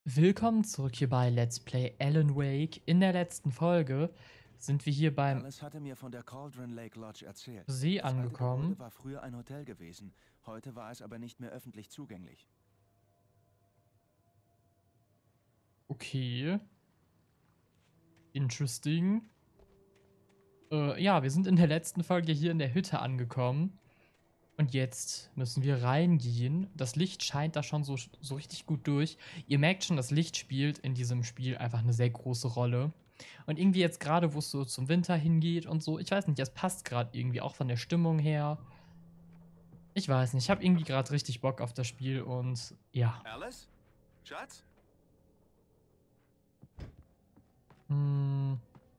Willkommen zurück hier bei Let's Play Alan Wake. In der letzten Folge sind wir hier beim Alice hatte mir von der Cauldron Lake Lodge erzählt. See Das alte Gebäude angekommen. war früher ein Hotel gewesen. Heute war es aber nicht mehr öffentlich zugänglich. Okay, interesting. Ja, wir sind in der letzten Folge hier in der Hütte angekommen. Und jetzt müssen wir reingehen. Das Licht scheint da schon so richtig gut durch. Ihr merkt schon, das Licht spielt in diesem Spiel einfach eine sehr große Rolle. Und irgendwie jetzt gerade, wo es so zum Winter hingeht und so, ich weiß nicht, es passt gerade irgendwie auch von der Stimmung her. Ich weiß nicht, ich habe irgendwie gerade richtig Bock auf das Spiel und ja. Alice? Schatz? Hm,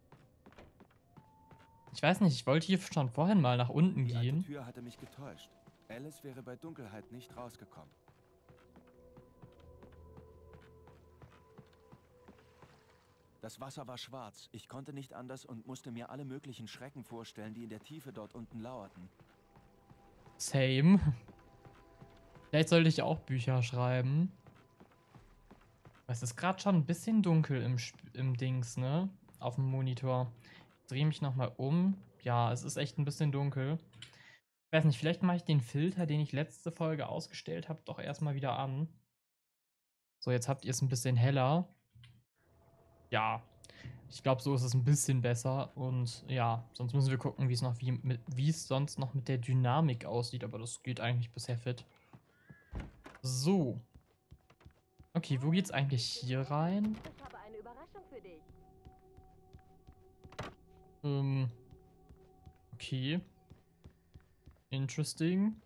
ich weiß nicht, ich wollte hier schon vorhin mal nach unten Die alte gehen. Tür hatte mich getäuscht. Alice wäre bei Dunkelheit nicht rausgekommen. Das Wasser war schwarz. Ich konnte nicht anders und musste mir alle möglichen Schrecken vorstellen, die in der Tiefe dort unten lauerten. Same. Vielleicht sollte ich auch Bücher schreiben. Es ist gerade schon ein bisschen dunkel im Dings, ne? Auf dem Monitor. Ich drehe mich nochmal um. Ja, es ist echt ein bisschen dunkel. Ich weiß nicht, vielleicht mache ich den Filter, den ich letzte Folge ausgestellt habe, doch erstmal wieder an. So, jetzt habt ihr es ein bisschen heller. Ja, ich glaube, so ist es ein bisschen besser. Und ja, sonst müssen wir gucken, wie es sonst noch mit der Dynamik aussieht. Aber das geht eigentlich bisher fit. So. Okay, wo geht's eigentlich hier rein? Ich habe eine Überraschung für dich. Ähm, okay. Interesting.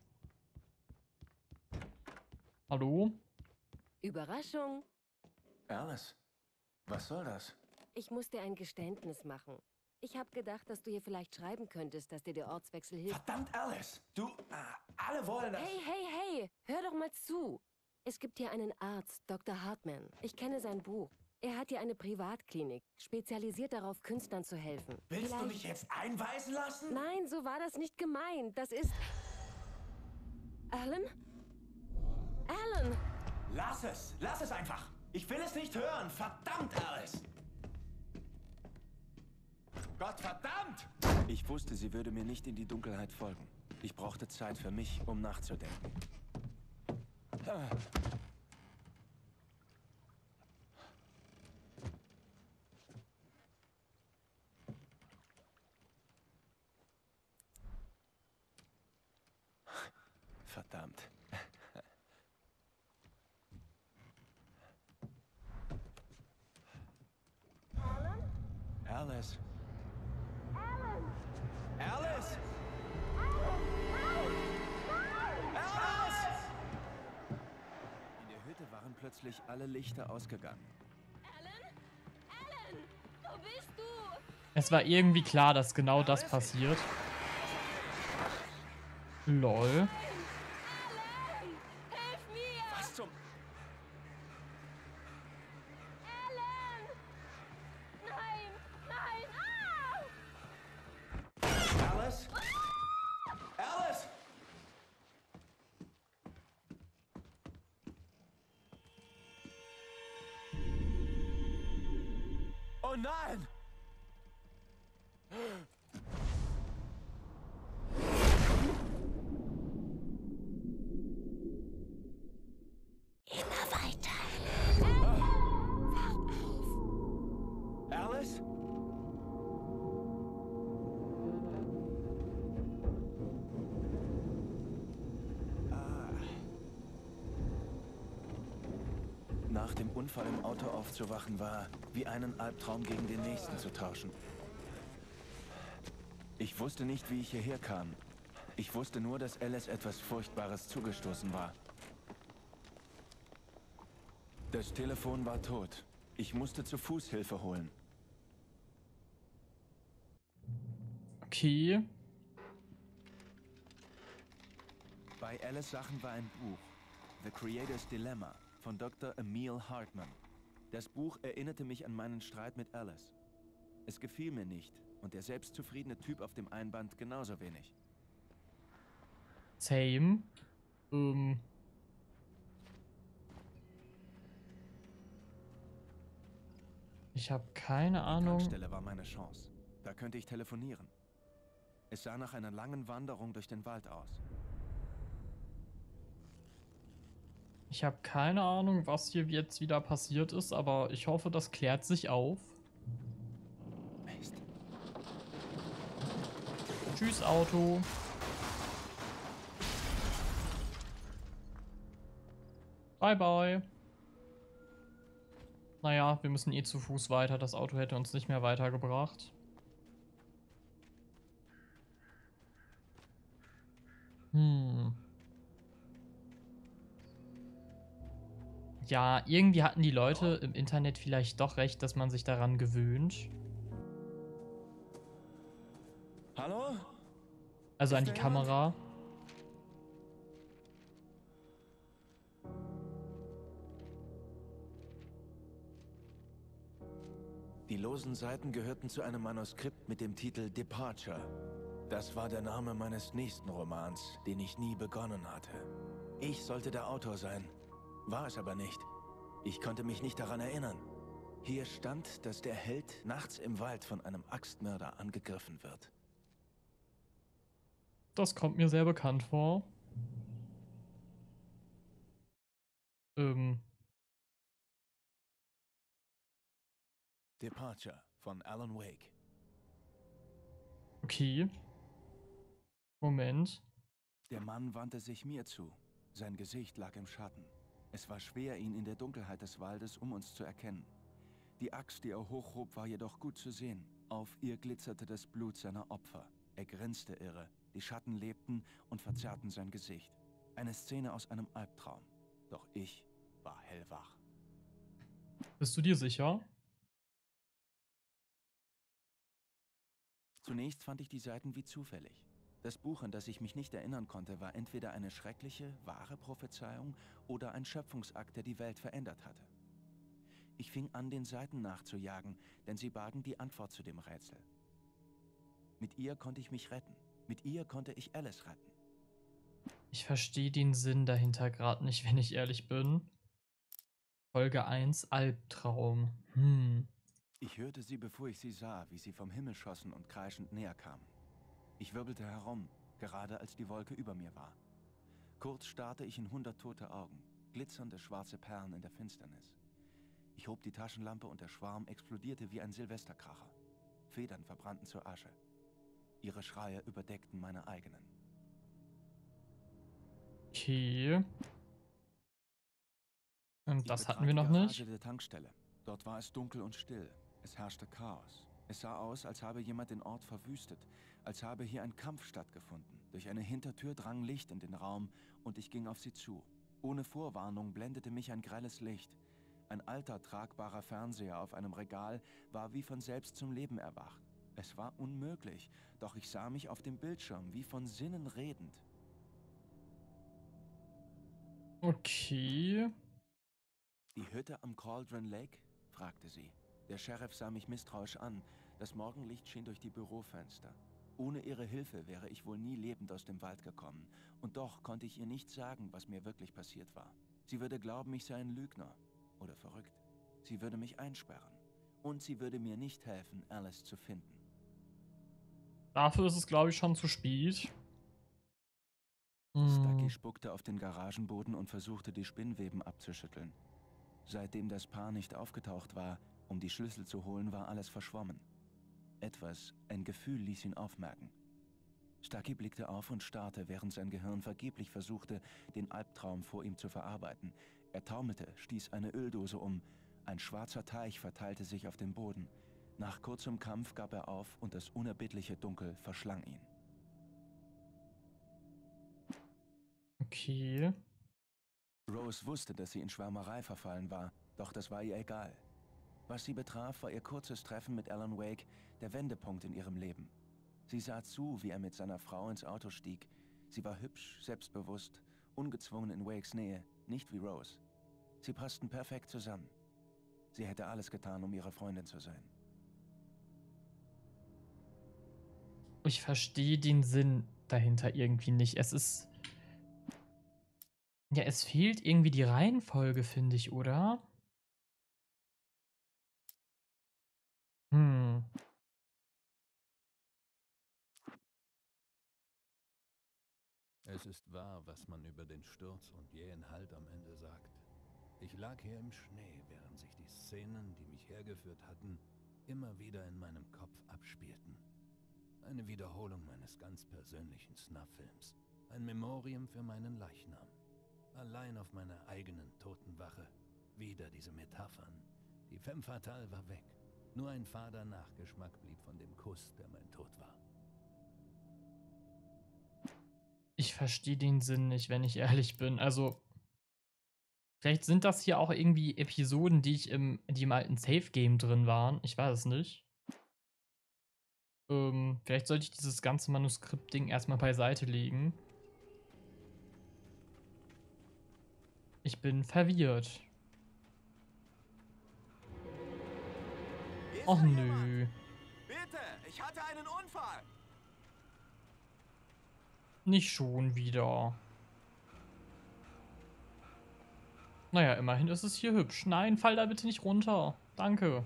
Hallo? Überraschung? Alice, was soll das? Ich muss dir ein Geständnis machen. Ich habe gedacht, dass du ihr vielleicht schreiben könntest, dass dir der Ortswechsel hilft. Verdammt, Alice! Alle wollen das! Hey, hey, hey! Hör doch mal zu! Es gibt hier einen Arzt, Dr. Hartman. Ich kenne sein Buch. Er hat hier eine Privatklinik, spezialisiert darauf, Künstlern zu helfen. Willst du Vielleicht... mich jetzt einweisen lassen? Nein, so war das nicht gemeint. Das ist... Alan? Alan! Lass es einfach! Ich will es nicht hören! Verdammt, Alice! Gott verdammt! Ich wusste, sie würde mir nicht in die Dunkelheit folgen. Ich brauchte Zeit für mich, um nachzudenken. Verdammt. Alice. Alice! Alice! In der Hütte waren plötzlich alle Lichter ausgegangen. Alan? Alan! Wo bist du? Es war irgendwie klar, dass genau das Alice? passiert. Lol. Alan! Hilf mir! Was zum... Alan! Nein! Nein! Alice? Alice! Oh nein! Immer weiter. Alice? Nach dem Unfall im Auto aufzuwachen war, wie einen Albtraum gegen den nächsten zu tauschen. Ich wusste nicht, wie ich hierher kam. Ich wusste nur, dass Alice etwas Furchtbares zugestoßen war. Das Telefon war tot. Ich musste zu Fuß Hilfe holen. Okay. Bei Alice Sachen war ein Buch, The Creator's Dilemma, von Dr. Emil Hartman. Das Buch erinnerte mich an meinen Streit mit Alice. Es gefiel mir nicht und der selbstzufriedene Typ auf dem Einband genauso wenig. Same. Ähm. Ich habe keine Die Ahnung. Tankstelle war meine Chance. Da könnte ich telefonieren. Es sah nach einer langen Wanderung durch den Wald aus. Ich habe keine Ahnung, was hier jetzt wieder passiert ist, aber ich hoffe, das klärt sich auf. Mist. Tschüss, Auto. Bye, bye. Naja, wir müssen eh zu Fuß weiter. Das Auto hätte uns nicht mehr weitergebracht. Ja, irgendwie hatten die Leute im Internet vielleicht doch recht, dass man sich daran gewöhnt. Hallo? Also an Ist die da jemand? Kamera. Die losen Seiten gehörten zu einem Manuskript mit dem Titel Departure. Das war der Name meines nächsten Romans, den ich nie begonnen hatte. Ich sollte der Autor sein, war es aber nicht. Ich konnte mich nicht daran erinnern. Hier stand, dass der Held nachts im Wald von einem Axtmörder angegriffen wird. Das kommt mir sehr bekannt vor. Ähm, Departure von Alan Wake. okay. Moment. Der Mann wandte sich mir zu. Sein Gesicht lag im Schatten. Es war schwer, ihn in der Dunkelheit des Waldes um uns zu erkennen. Die Axt, die er hochhob, war jedoch gut zu sehen. Auf ihr glitzerte das Blut seiner Opfer. Er grinste irre. Die Schatten lebten und verzerrten sein Gesicht. Eine Szene aus einem Albtraum. Doch ich war hellwach. Bist du dir sicher? Zunächst fand ich die Seiten wie zufällig. Das Buch, an das ich mich nicht erinnern konnte, war entweder eine schreckliche, wahre Prophezeiung oder ein Schöpfungsakt, der die Welt verändert hatte. Ich fing an, den Seiten nachzujagen, denn sie bargen die Antwort zu dem Rätsel. Mit ihr konnte ich mich retten. Mit ihr konnte ich Alice retten. Ich verstehe den Sinn dahinter gerade nicht, wenn ich ehrlich bin. Folge 1, Albtraum. Ich hörte sie, bevor ich sie sah, wie sie vom Himmel schossen und kreischend näher kamen. Ich wirbelte herum, gerade als die Wolke über mir war. Kurz starrte ich in 100 tote Augen, glitzernde schwarze Perlen in der Finsternis. Ich hob die Taschenlampe und der Schwarm explodierte wie ein Silvesterkracher. Federn verbrannten zur Asche. Ihre Schreie überdeckten meine eigenen. Okay. Ich Das hatten betrat wir die noch Garage nicht. der Tankstelle. Dort war es dunkel und still. Es herrschte Chaos. Es sah aus, als habe jemand den Ort verwüstet, als habe hier ein Kampf stattgefunden. Durch eine Hintertür drang Licht in den Raum und ich ging auf sie zu. Ohne Vorwarnung blendete mich ein grelles Licht. Ein alter, tragbarer Fernseher auf einem Regal war wie von selbst zum Leben erwacht. Es war unmöglich, doch ich sah mich auf dem Bildschirm wie von Sinnen redend. Okay. Die Hütte am Cauldron Lake? Fragte sie. Der Sheriff sah mich misstrauisch an. Das Morgenlicht schien durch die Bürofenster. Ohne ihre Hilfe wäre ich wohl nie lebend aus dem Wald gekommen. Und doch konnte ich ihr nicht sagen, was mir wirklich passiert war. Sie würde glauben, ich sei ein Lügner. Oder verrückt. Sie würde mich einsperren. Und sie würde mir nicht helfen, Alice zu finden. Dafür ist es, glaube ich, schon zu spät. Stucky spuckte auf den Garagenboden und versuchte, die Spinnweben abzuschütteln. Seitdem das Paar nicht aufgetaucht war, um die Schlüssel zu holen, war alles verschwommen. Ein Gefühl ließ ihn aufmerken. Stucky blickte auf und starrte, während sein Gehirn vergeblich versuchte, den Albtraum vor ihm zu verarbeiten. Er taumelte, stieß eine Öldose um. Ein schwarzer Teich verteilte sich auf dem Boden. Nach kurzem Kampf gab er auf und das unerbittliche Dunkel verschlang ihn. Okay. Rose wusste, dass sie in Schwärmerei verfallen war, doch das war ihr egal. Was sie betraf, war ihr kurzes Treffen mit Alan Wake der Wendepunkt in ihrem Leben. Sie sah zu, wie er mit seiner Frau ins Auto stieg. Sie war hübsch, selbstbewusst, ungezwungen in Wakes Nähe, nicht wie Rose. Sie passten perfekt zusammen. Sie hätte alles getan, um ihre Freundin zu sein. Ich verstehe den Sinn dahinter irgendwie nicht. Es ist. Ja, es fehlt irgendwie die Reihenfolge, finde ich, oder? Es ist wahr, was man über den Sturz und jähen Halt am Ende sagt. Ich lag hier im Schnee, während sich die Szenen, die mich hergeführt hatten, immer wieder in meinem Kopf abspielten. Eine Wiederholung meines ganz persönlichen Snuff-Films. Ein Memorium für meinen Leichnam. Allein auf meiner eigenen Totenwache. Wieder diese Metaphern. Die Femme Fatale war weg. Nur ein fader Nachgeschmack blieb von dem Kuss, der mein Tod war. Ich verstehe den Sinn nicht, wenn ich ehrlich bin. Also, vielleicht sind das hier auch irgendwie Episoden, die die im alten Safe-Game drin waren. Ich weiß es nicht. Vielleicht sollte ich dieses ganze Manuskript-Ding erstmal beiseite legen. Ich bin verwirrt. Och nö. Bitte, ich hatte einen Unfall. Nicht schon wieder. Naja, immerhin ist es hier hübsch. Nein, fall da bitte nicht runter. Danke.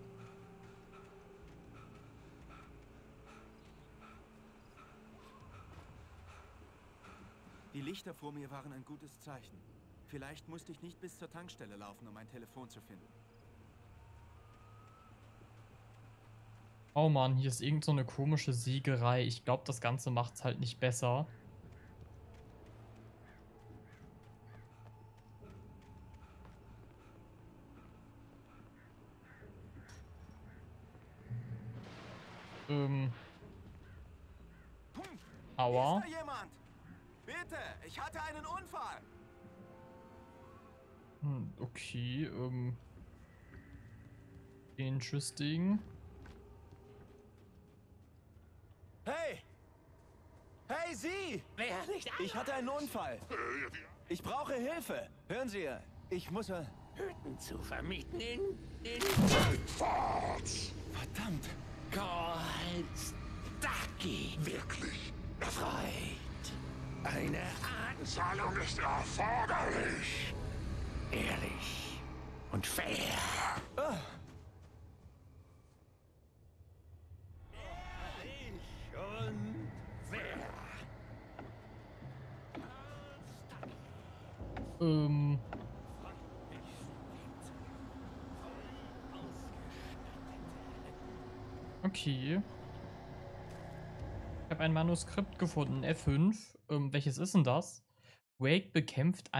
Die Lichter vor mir waren ein gutes Zeichen. Vielleicht musste ich nicht bis zur Tankstelle laufen, um mein Telefon zu finden. Oh Mann, hier ist irgend so eine komische Siegerei. Ich glaube, das Ganze macht's halt nicht besser. Aua. Ist da jemand? Bitte, ich hatte einen Unfall. Okay, interesting. Hey! Hey, Sie! Wer nicht Ich hatte einen Unfall. Ich brauche Hilfe. Hören Sie, ich muss... Hütten zu vermieten in Verdammt! Goldstacki. Wirklich? Freud. Eine Zahlung ist erforderlich. ehrlich und fair. Ehrlich und fair. Okay. Ich habe ein Manuskript gefunden, F5. Welches ist denn das? Wake bekämpft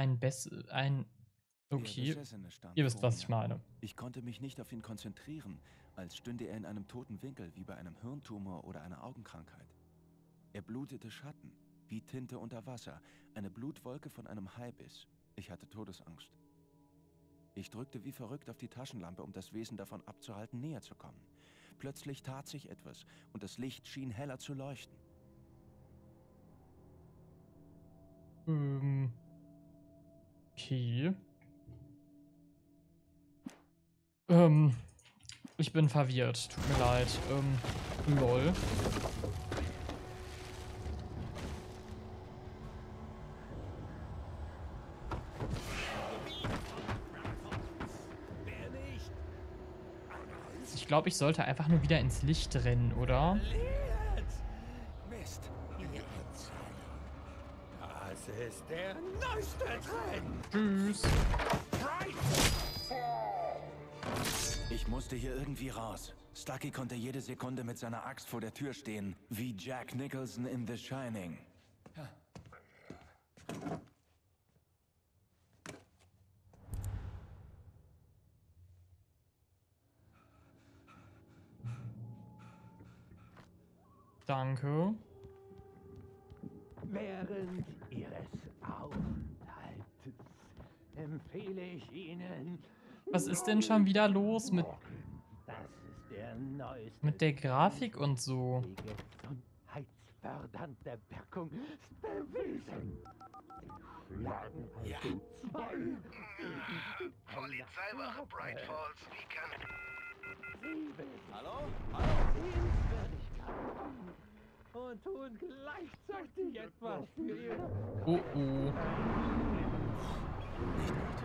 Okay, Der Besessene stand ihr wisst, vor was ich mir. meine. Ich konnte mich nicht auf ihn konzentrieren, als stünde er in einem toten Winkel, wie bei einem Hirntumor oder einer Augenkrankheit. Er blutete Schatten, wie Tinte unter Wasser, eine Blutwolke von einem Haibiss. Ich hatte Todesangst. Ich drückte wie verrückt auf die Taschenlampe, um das Wesen davon abzuhalten, näher zu kommen. Plötzlich tat sich etwas und das Licht schien heller zu leuchten. Okay. Ich bin verwirrt. Tut mir leid. Lol. Ich glaube, ich sollte einfach nur wieder ins Licht rennen, oder? Mist! Das ist der neueste Trend. Tschüss. Ich musste hier irgendwie raus. Stucky konnte jede Sekunde mit seiner Axt vor der Tür stehen, wie Jack Nicholson in The Shining. Danke. Während Ihres Aufenthaltes empfehle ich Ihnen. Was ist denn schon wieder los Das ist der neueste mit der Grafik und so? Die gesundheitsfördernde Wirkung ist bewiesen. Sie schlagen also zwei. Polizeiwache Bright Falls, wie kann... Hallo? Sehenswürdigkeiten und tun gleichzeitig etwas für ihre Oh oh. Nicht gut.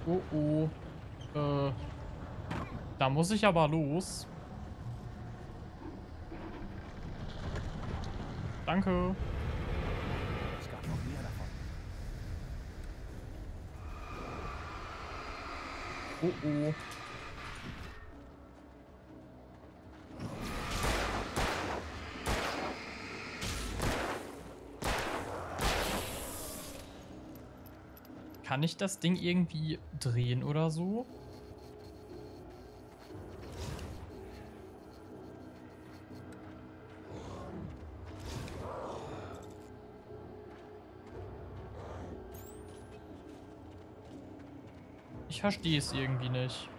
Oh oh. Da muss ich aber los. Danke. Es gab noch mehr davon. Oh oh. Kann ich das Ding irgendwie drehen oder so? Ich verstehe es irgendwie nicht.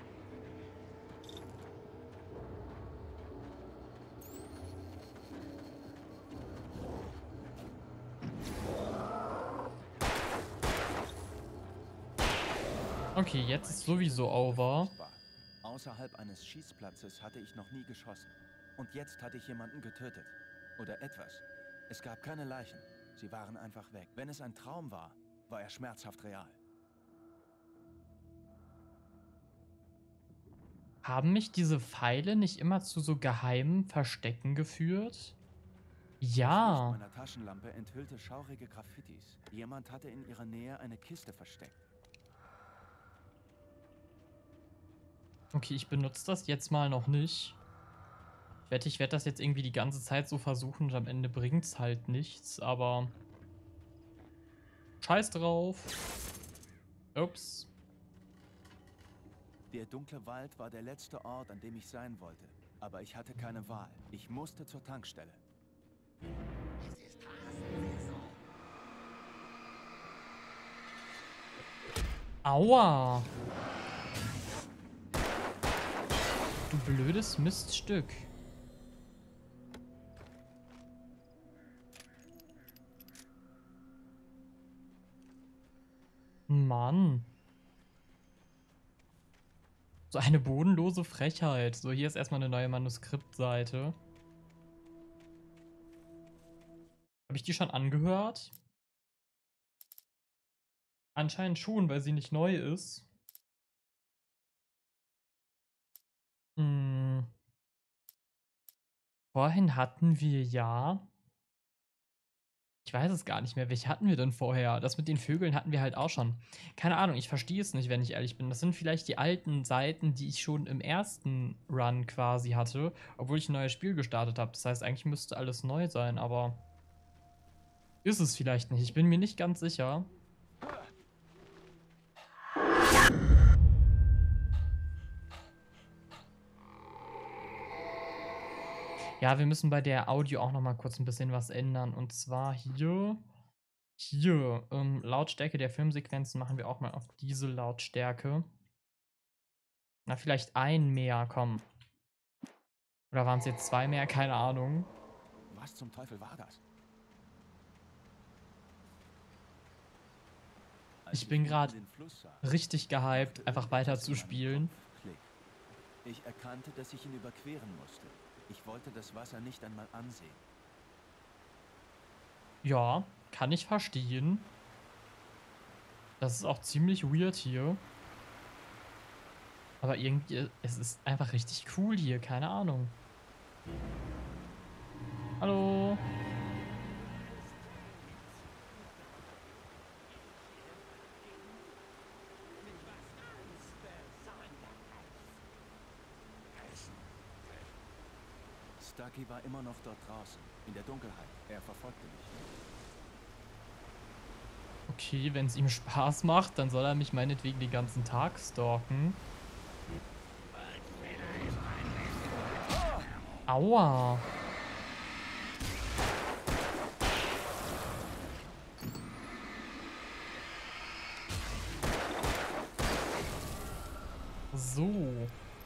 Okay, jetzt ist sowieso over. Außerhalb eines Schießplatzes hatte ich noch nie geschossen. Und jetzt hatte ich jemanden getötet. Oder etwas. Es gab keine Leichen. Sie waren einfach weg. Wenn es ein Traum war, war er schmerzhaft real. Haben mich diese Pfeile nicht immer zu so geheimen Verstecken geführt? Das Licht Ja. meiner Taschenlampe enthüllte schaurige Graffitis. Jemand hatte in ihrer Nähe eine Kiste versteckt. Okay, ich benutze das jetzt mal noch nicht. Ich werde das jetzt irgendwie die ganze Zeit so versuchen und am Ende bringt's halt nichts, aber scheiß drauf. Ups. Der dunkle Wald war der letzte Ort, an dem ich sein wollte. Aber ich hatte keine Wahl. Ich musste zur Tankstelle. Aua. Du blödes Miststück. Mann. So eine bodenlose Frechheit. So, hier ist erstmal eine neue Manuskriptseite. Habe ich die schon angehört? Anscheinend schon, weil sie nicht neu ist. Hm. Vorhin hatten wir ja. Ich weiß es gar nicht mehr. Welche hatten wir denn vorher? Das mit den Vögeln hatten wir halt auch schon. Keine Ahnung, ich verstehe es nicht, wenn ich ehrlich bin. Das sind vielleicht die alten Seiten, die ich schon im ersten Run quasi hatte, obwohl ich ein neues Spiel gestartet habe. Das heißt, eigentlich müsste alles neu sein, aber ist es vielleicht nicht. Ich bin mir nicht ganz sicher. Ja, wir müssen bei der Audio auch noch mal kurz ein bisschen was ändern. Und zwar hier, Lautstärke der Filmsequenzen machen wir auch mal auf diese Lautstärke. Na, vielleicht ein mehr, komm. Oder waren es jetzt zwei mehr? Keine Ahnung. Was zum Teufel war das? Als Ich bin unten gerade den Fluss sah, richtig gehypt, machte einfach weiter irgendetwas zu in meinem spielen. Kopf Klick. Ich erkannte, dass ich ihn überqueren musste. Ich wollte das Wasser nicht einmal ansehen. Ja, kann ich verstehen. Das ist auch ziemlich weird hier. Aber irgendwie, es ist einfach richtig cool hier, keine Ahnung. Hallo. Stucky war immer noch dort draußen, in der Dunkelheit. Er verfolgte mich. Okay, wenn es ihm Spaß macht, dann soll er mich meinetwegen den ganzen Tag stalken. Aua. So.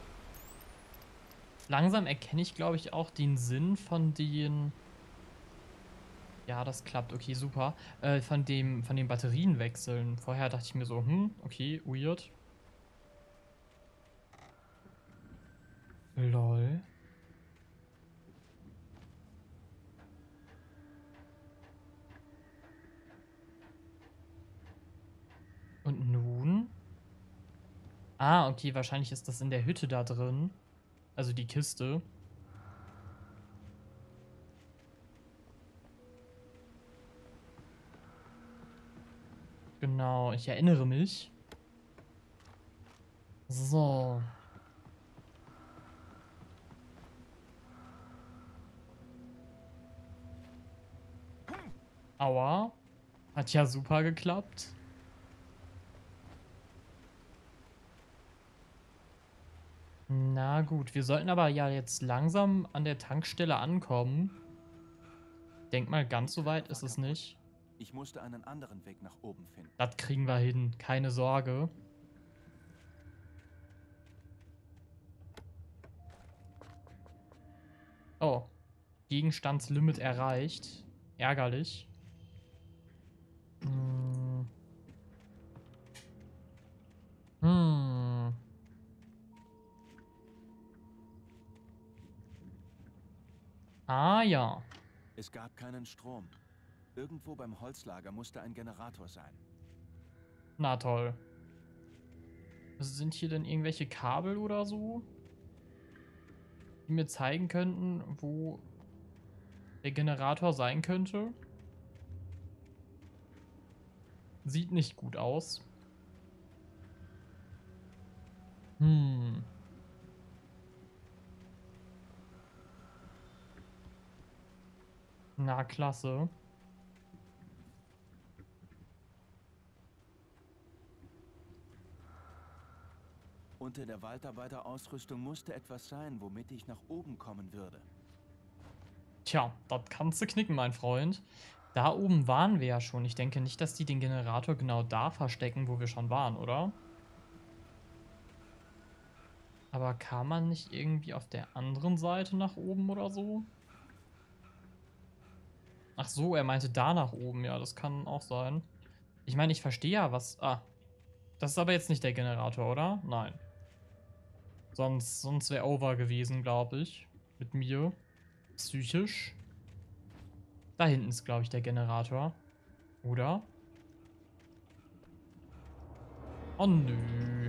Langsam erkenne ich, glaube ich, auch den Sinn von den. Ja, das klappt. Okay, super. Von den Batterien wechseln. Vorher dachte ich mir so, okay, weird. Lol. Und nun? Ah, okay, wahrscheinlich ist das in der Hütte da drin. Also die Kiste. Genau, ich erinnere mich. So. Aua. Hat ja super geklappt. Na gut, wir sollten aber ja jetzt langsam an der Tankstelle ankommen. Denk mal, ganz Die so weit Treppe ist war es kaputt. nicht. Ich musste einen anderen Weg nach oben finden. Das kriegen wir hin, keine Sorge. Oh, Gegenstandslimit erreicht. Ärgerlich. Hm. Hm. Ah ja. Es gab keinen Strom. Irgendwo beim Holzlager musste ein Generator sein. Na toll. Sind hier denn irgendwelche Kabel oder so, die mir zeigen könnten, wo der Generator sein könnte? Sieht nicht gut aus. Hm. Na, klasse. Unter der Waldarbeiterausrüstung musste etwas sein, womit ich nach oben kommen würde. Tja, das kannst du knicken, mein Freund. Da oben waren wir ja schon. Ich denke nicht, dass die den Generator genau da verstecken, wo wir schon waren, oder? Aber kam man nicht irgendwie auf der anderen Seite nach oben oder so? Ach so, er meinte da nach oben. Ja, das kann auch sein. Ich meine, ich verstehe ja, was... Ah, das ist aber jetzt nicht der Generator, oder? Nein. Sonst wäre over gewesen, glaube ich. Mit mir. Psychisch. Da hinten ist, glaube ich, der Generator. Oder? Oh nö.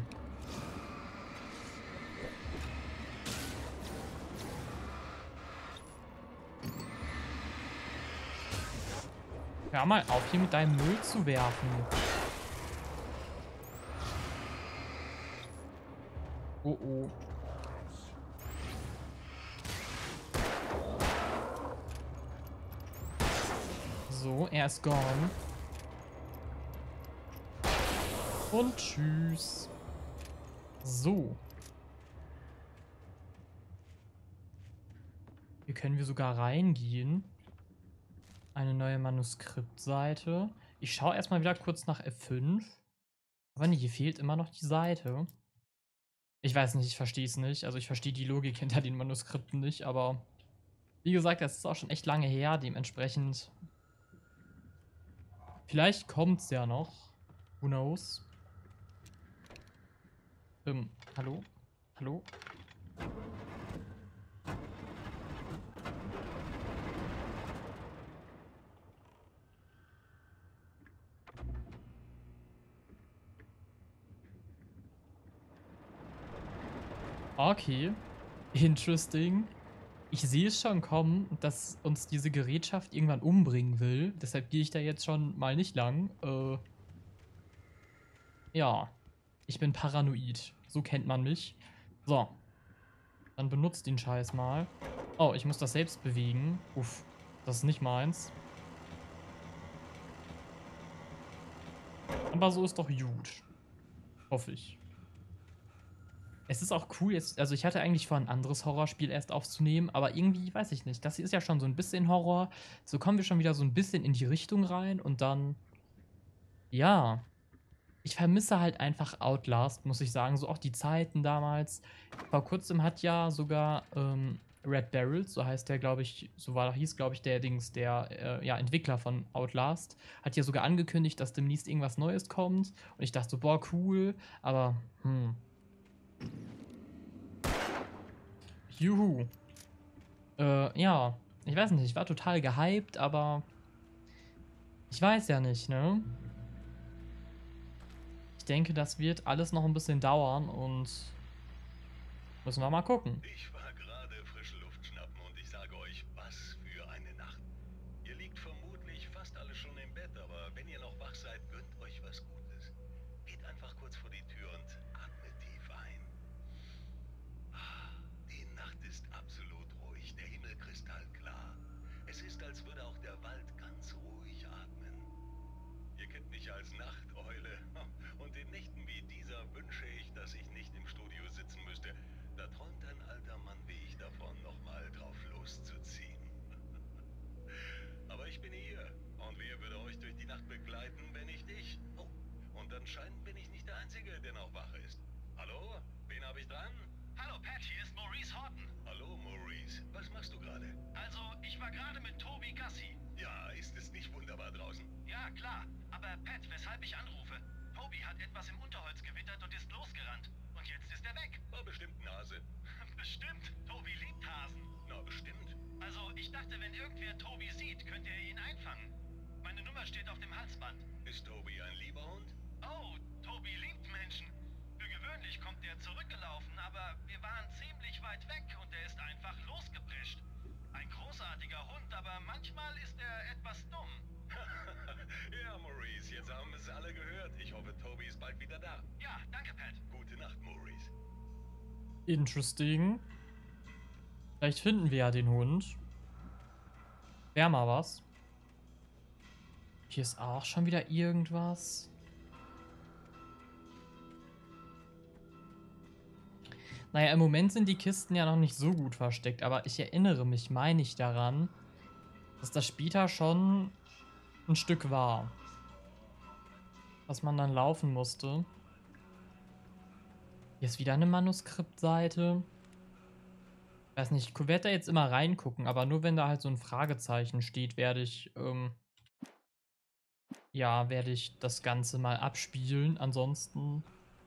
Hör mal auf, hier mit deinem Müll zu werfen. Oh oh. So, er ist gone. Und tschüss. So. Hier können wir sogar reingehen. Eine neue Manuskriptseite. Ich schaue erstmal wieder kurz nach F5. Aber nee, hier fehlt immer noch die Seite. Ich weiß nicht, ich verstehe es nicht. Also ich verstehe die Logik hinter den Manuskripten nicht, aber wie gesagt, das ist auch schon echt lange her. Dementsprechend. Vielleicht kommt es ja noch. Who knows? Hallo? Hallo? Okay. Interesting. Ich sehe es schon kommen, dass uns diese Gerätschaft irgendwann umbringen will. Deshalb gehe ich da jetzt schon mal nicht lang. Ja. Ich bin paranoid. So kennt man mich. So. Dann benutzt den Scheiß mal. Oh, ich muss das selbst bewegen. Uff. Das ist nicht meins. Aber so ist doch gut. Hoffe ich. Es ist auch cool jetzt, also ich hatte eigentlich vor, ein anderes Horrorspiel erst aufzunehmen, aber irgendwie, weiß ich nicht, das hier ist ja schon so ein bisschen Horror. So kommen wir schon wieder so ein bisschen in die Richtung rein und dann, ja, ich vermisse halt einfach Outlast, muss ich sagen, so auch die Zeiten damals. Vor kurzem hat ja sogar Red Barrels, so heißt der, glaube ich, hieß, glaube ich, der ja, Entwickler von Outlast, hat ja sogar angekündigt, dass demnächst irgendwas Neues kommt und ich dachte so, boah, cool, aber, Juhu. Ja, ich weiß nicht, ich war total gehypt, aber ich weiß ja nicht, ne? Ich Ich denke, das wird alles noch ein bisschen dauern und müssen wir mal gucken. Ich war gerade frische Luft schnappen und ich sage euch, was für eine Nacht. Ihr liegt vermutlich fast alle schon im Bett, aber wenn ihr noch wach seid, gönnt euch was Gutes. Geht einfach kurz vor die Tür und atmet tief ein. Die Nacht ist absolut ruhig, der Himmel kristallklar. Es ist, als würde auch der Wald ganz ruhig atmen. Ihr kennt mich als Nachteule und in Nächten wie dieser wünsche ich, dass ich nicht im Studio sitzen müsste. Da träumt ein alter Mann wie ich davon, nochmal drauf loszuziehen. Aber ich bin hier und wer würde euch durch die Nacht begleiten, wenn nicht ich? Oh, und anscheinend bin ich nicht der Einzige, der noch wach ist. Hallo? Wen habe ich dran? Hallo Pat, hier ist Maurice Horton. Hallo Maurice, was machst du gerade? Also, ich war gerade mit Toby Gassi. Ja, ist es nicht wunderbar draußen? Ja, klar. Aber Pat, weshalb ich anrufe? Toby hat etwas im Unterholz gewittert und ist losgerannt. Und jetzt ist er weg. War bestimmt ein Hase. Bestimmt. Toby liebt Hasen. Na, bestimmt. Also, ich dachte, wenn irgendwer Toby sieht, könnte er ihn einfangen. Meine Nummer steht auf dem Halsband. Ist Toby ein lieber Hund? Oh, Toby liebt Menschen. Für gewöhnlich kommt er zurückgelaufen, aber wir waren ziemlich weit weg und er ist einfach losgeprescht. Ein großartiger Hund, aber manchmal ist er etwas dumm. Ja, Maurice, jetzt haben es alle gehört. Ich hoffe, Toby ist bald wieder da. Ja, danke, Pat. Gute Nacht, Maurice. Interesting. Vielleicht finden wir ja den Hund. Wär mal was. Hier ist auch schon wieder irgendwas. Naja, im Moment sind die Kisten ja noch nicht so gut versteckt, aber ich erinnere mich, meine ich daran, dass das später schon ein Stück war. Was man dann laufen musste. Hier ist wieder eine Manuskriptseite. Ich weiß nicht, ich werde da jetzt immer reingucken, aber nur wenn da halt so ein Fragezeichen steht, werde ich, ja, werde ich das Ganze mal abspielen. Ansonsten.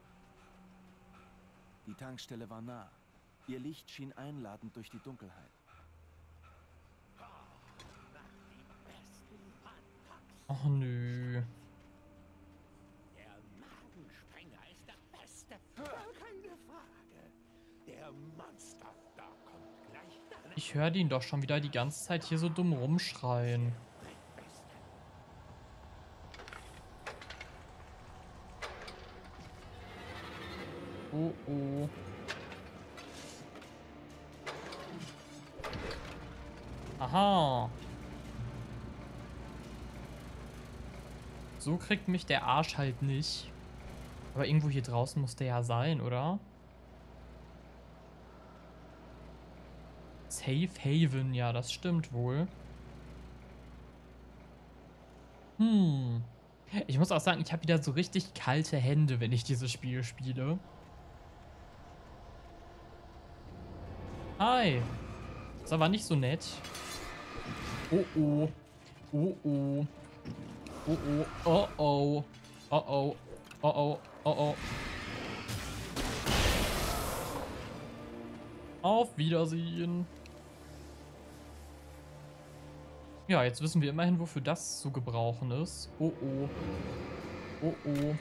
Die Tankstelle war nah. Ihr Licht schien einladend durch die Dunkelheit. Ach nö. Der Magensprenger ist der Beste. Keine Frage. Der Monster da kommt gleich. Ich höre den doch schon wieder die ganze Zeit hier so dumm rumschreien. Oh oh. Aha. So kriegt mich der Arsch halt nicht. Aber irgendwo hier draußen muss der ja sein, oder? Safe Haven, ja, das stimmt wohl. Ich muss auch sagen, ich habe wieder so richtig kalte Hände, wenn ich dieses Spiel spiele. Hi. Ist aber nicht so nett. Oh oh. Oh oh. Oh oh. Oh oh. Oh oh. Oh oh. Oh oh. Auf Wiedersehen. Ja, jetzt wissen wir immerhin, wofür das zu gebrauchen ist. Oh oh. Oh oh.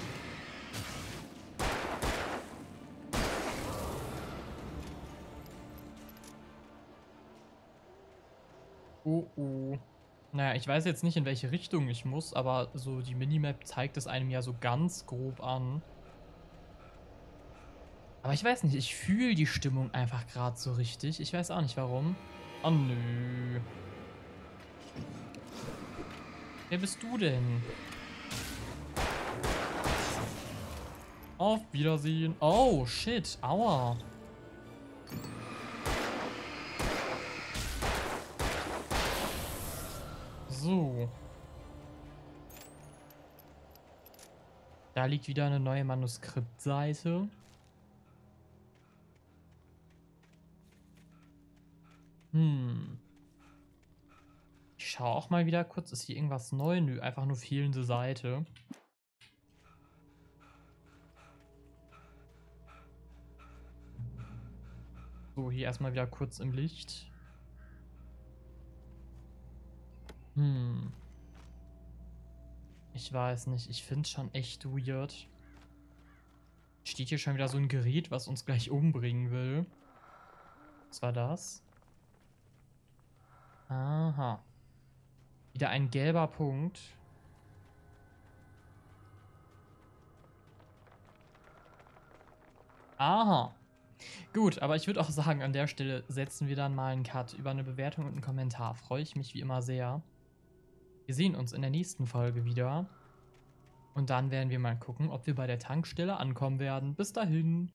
Oh oh. Naja, ich weiß jetzt nicht, in welche Richtung ich muss, aber so die Minimap zeigt es einem ja so ganz grob an. Aber ich weiß nicht, ich fühle die Stimmung einfach gerade so richtig. Ich weiß auch nicht warum. Oh nö. Wer bist du denn? Auf Wiedersehen. Oh, shit. Aua. So. Da liegt wieder eine neue Manuskriptseite. Ich schaue auch mal wieder kurz. Ist hier irgendwas neu? Nö, einfach nur fehlende Seite. So, hier erstmal wieder kurz im Licht. Ich weiß nicht. Ich finde es schon echt weird. steht hier schon wieder so ein Gerät, was uns gleich umbringen will. Was war das? Aha. Wieder ein gelber Punkt. Aha. Gut, aber ich würde auch sagen, an der Stelle setzen wir dann mal einen Cut. Über eine Bewertung und einen Kommentar freue ich mich wie immer sehr. Wir sehen uns in der nächsten Folge wieder. Und dann werden wir mal gucken, ob wir bei der Tankstelle ankommen werden. Bis dahin.